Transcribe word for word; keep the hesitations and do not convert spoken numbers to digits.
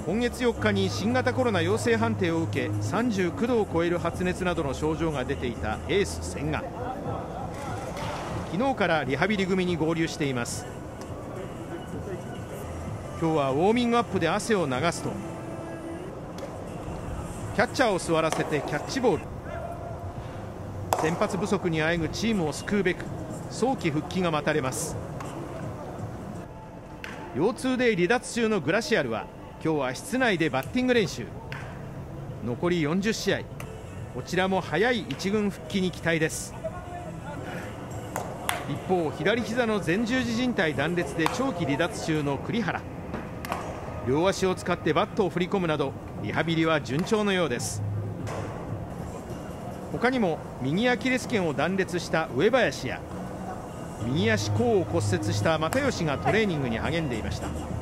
今月よっかに新型コロナ陽性判定を受けさんじゅうきゅうどを超える発熱などの症状が出ていたエース千賀、昨日からリハビリ組に合流しています。今日はウォーミングアップで汗を流すとキャッチャーを座らせてキャッチボール。先発不足にあえぐチームを救うべく早期復帰が待たれます。腰痛で離脱中のグラシアルは今日は室内でバッティング練習。残りよんじゅっしあい、こちらも早い一軍復帰に期待です。一方、左膝の前十字靭帯断裂で長期離脱中の栗原、両足を使ってバットを振り込むなどリハビリは順調のようです。他にも右アキレス腱を断裂した上林や右足甲を骨折した又吉がトレーニングに励んでいました。